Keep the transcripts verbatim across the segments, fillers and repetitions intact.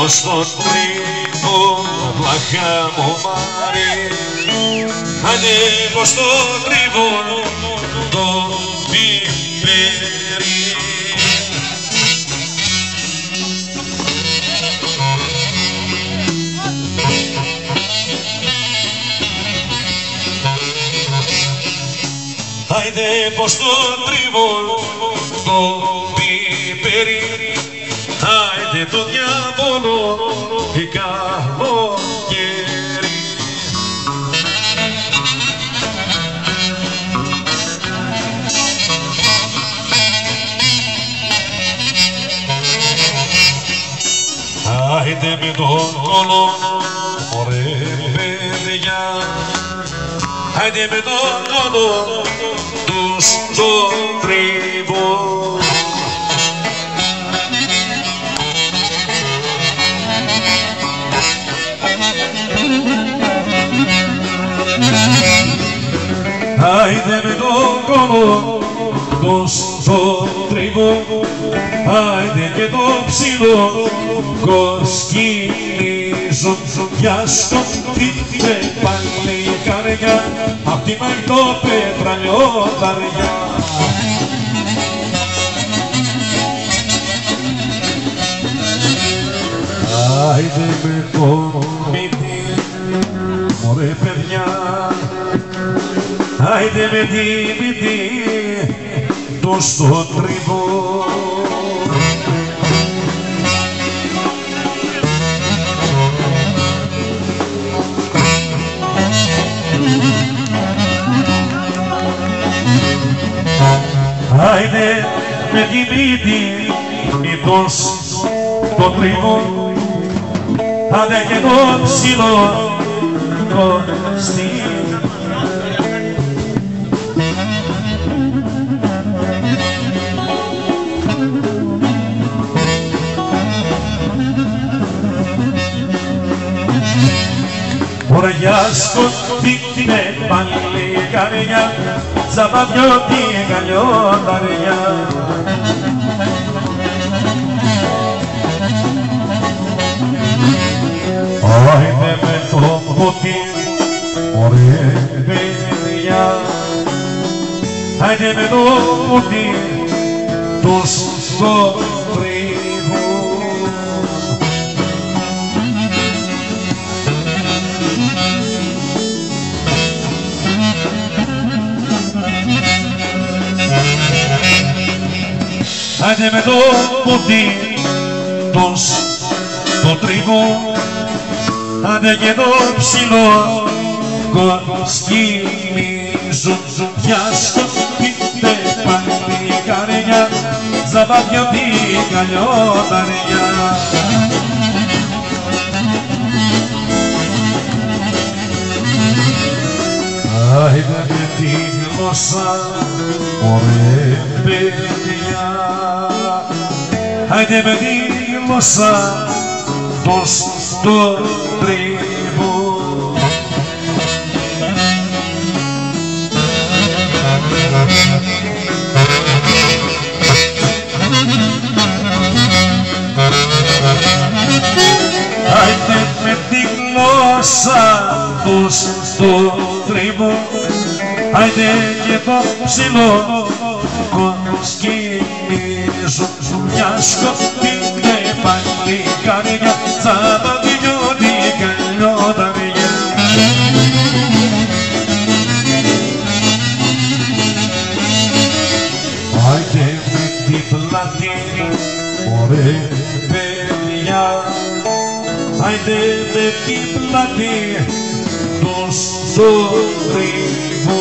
πως το τρίβω βλάχα μου μάρει, άντε πως το τρίβω το πιπέρι. Άιντε πως το τρίβω το πιπέρι, άιντε το διάβολο η καλοκαίρι. Άιντε με τον κόλο, μωρέ παιδιά, άιντε με τον κόλο τους το τρίβω. Άιντε με τον κόλο τους το τρίβω, άιντε και το ψήλο κοσκινίζουν για σκοτεινέ παλικάρια απ' τη μαγνητόπετρα λιονταριά. Άιντε με το μύτη, μωρέ παιδιά, άιντε με τη μύτη τους το τρίβω. Άιντε με τη μύτη μήπως το τρίβω, άντε και το ψηλό κοστί. Ωραία σκοτεινέ παλικάρια, ζαμπαδιώτικα λιονταριά. Άιντε με το ποτί, μωρέ παιδιά, άιντε με το ποτί τους το τρίβω. Άιντε με το ποτί τους το τρίβω, άντε και το ψηλό κοσκινίζουν για σκοτεινέ παλικάρια, ζαμπαδιώτικα λιονταριά. Άιντε με τη γλώσσα, μωρέ παιδιά, άιντε με τη γλώσσα τους το τρίβω. Άιντε με τη γλώσσα τους το τρίβω, άιντε και το ψηλό κοσκινίζουν μια σκοτεινέ παλικάρια, ζαμπαδιώτικα λιονταριά. Άιντε με την πλάτη, μωρέ παιδιά, άιντε με την πλάτη τους το τρίβω.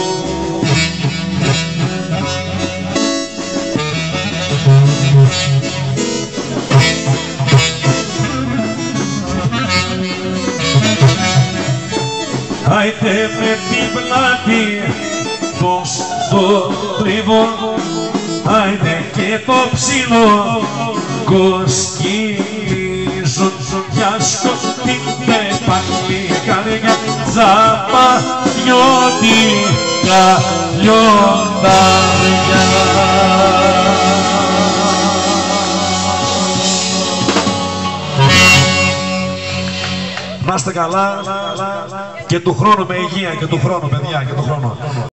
Άιντε με την πλάτη τους το τρίβω, άιντε και το ψηλό κοσκινίζουν για σκοτεινέ παλικάρια, ζαμπαδιώτικα λιονταριά. Να είστε καλά και του χρόνου με υγεία και του χρόνου, παιδιά, και του χρόνου.